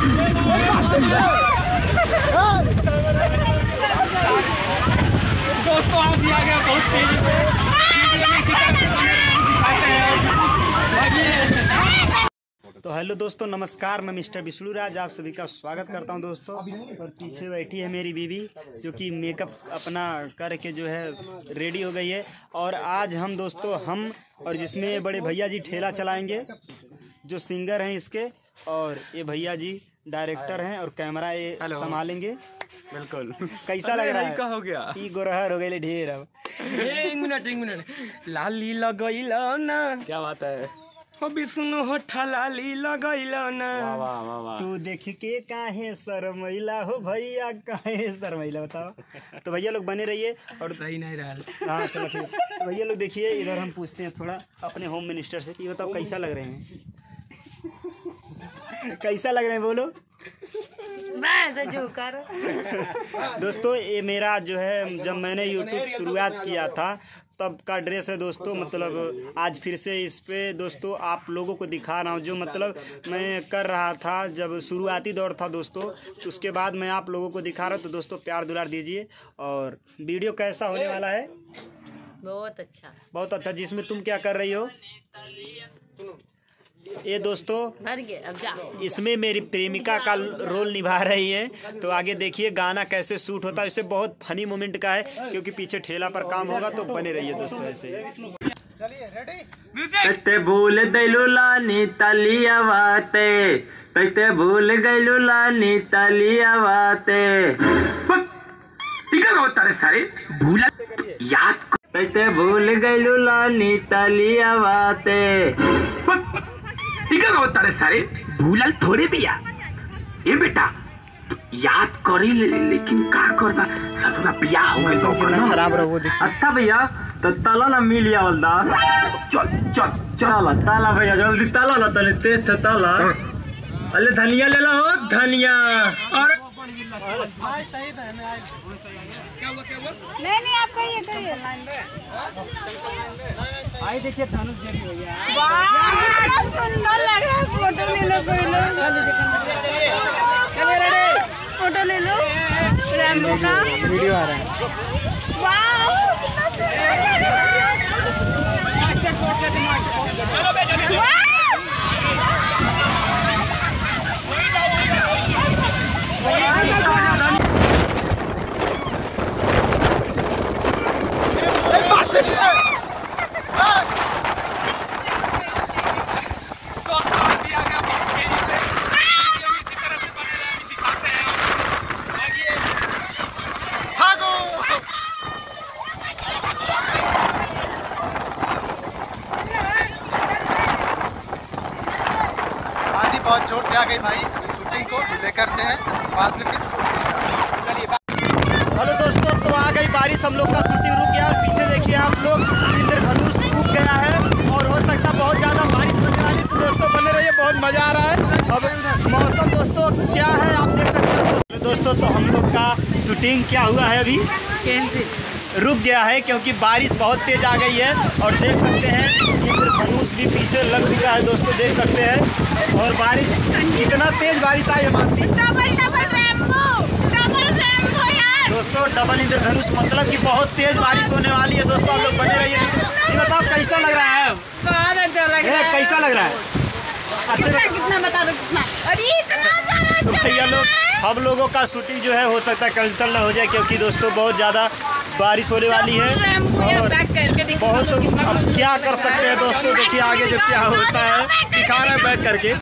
दोस्तों आप भी आ गया बहुत तेजी से। तो हेलो दोस्तों, नमस्कार। मैं मिस्टर विष्णु राज आप सभी का स्वागत करता हूं दोस्तों। और पीछे बैठी है मेरी बीवी जो कि मेकअप अपना करके जो है रेडी हो गई है। और आज हम दोस्तों और जिसमें बड़े भैया जी ठेला चलाएंगे, जो सिंगर हैं इसके, और ये भैया जी डायरेक्टर हैं और कैमरा ये संभालेंगे। बिल्कुल। कैसा लग रहा है? हो गया गोरहर हो गए ढेर। अब एक मिनट लाली लगैलो ना। क्या बात है? विष्णु होठा लाली लगैलो ना। वाह वाह वाह। तू देख के काहे शर्मैला हो भैया, काहे शर्मैला बताओ। तो भैया लोग बने रहिए और सही नहीं रहा। हाँ चलो ठीक है। तो भैया लोग देखिए, इधर हम पूछते हैं थोड़ा अपने होम मिनिस्टर से कि बताओ कैसा लग रहे हैं? कैसा लग रहे हैं बोलो। दोस्तों ये मेरा जो है, जब मैंने यूट्यूब शुरुआत किया था तब का ड्रेस है दोस्तों। मतलब आज फिर से इस पे दोस्तों आप लोगों को दिखा रहा हूँ, जो मतलब मैं कर रहा था जब शुरुआती दौर था दोस्तों। उसके बाद मैं आप लोगों को दिखा रहा हूँ। तो दोस्तों प्यार दुलार दीजिए। और वीडियो कैसा होने वाला है? बहुत अच्छा, बहुत अच्छा। जिसमें तुम क्या कर रही हो? ये दोस्तों इसमें मेरी प्रेमिका का रोल निभा रही है। तो आगे देखिए गाना कैसे शूट होता है। इसे बहुत फनी मोमेंट का है, क्योंकि पीछे ठेला पर काम होगा। तो बने रहिए दोस्तों ऐसे। कैसे भूल गइलू लानी तलिया बाते, कैसे भूल गइलू लानी तलिया बाते। ठीक है तारे सारे भूला याद। कैसे भूल गइलू लानी तलिया बाते। ठीक है तारे सारे भूलल थोड़े बिया। ए बेटा याद करी लेकिन का करबा, ससुरा बियाह हो गए सब कितना खराब रहो। देखिए अच्छा भैया, तो ताला ना मिल लिया वाला। चल ताला भैया, जल्दी ताला ला, तले तेज से ताला। अरे धनिया ले लो धनिया। और नहीं आप कहिए। आई देखिए धनुष जी हो गया। वाह सुंदर लग रहा है। फोटो ले लो कोई लो। फोटो ले लो रैम्बो का। वीडियो आ रहा है। बहुत जोर दिया गई भाई। शूटिंग को डिले करते हैं, बाद में फिर शूटिंग स्टार्ट। हेलो दोस्तों, तो आ गई बारिश, हम लोग का शूटिंग रुक गया। और पीछे देखिए आप लोग, इंद्रधनुष टूट गया है और हो सकता है बहुत ज़्यादा बारिश होने वाली। तो दोस्तों बने रहिए, बहुत मज़ा आ रहा है। अब मौसम दोस्तों क्या है आप देख सकते हैं। दोस्तों तो हम लोग का शूटिंग क्या हुआ है, अभी रुक गया है क्योंकि बारिश बहुत तेज आ गई है। और देख सकते हैं इंद्रधनुष भी पीछे लग चुका है दोस्तों, देख सकते हैं। और बारिश कितना तेज बारिश आई है मानती। दोस्तों डबल इंद्रधनुष मतलब कि बहुत तेज बारिश होने वाली है दोस्तों। आप लोग बने रहिए। ये बताओ कैसा लग रहा है? बहुत अच्छा लग रहा है। कैसा लग रहा है? कितना बता दो कितना? अरे इतना तो भैया लोग, हम लोगों का शूटिंग जो है हो सकता है कैंसिल ना हो जाए, क्योंकि दोस्तों बहुत ज़्यादा बारिश होने वाली है। और बहुत अब क्या कर सकते हैं दोस्तों, देखिए आगे जो क्या होता है दिखा रहा है बैक करके।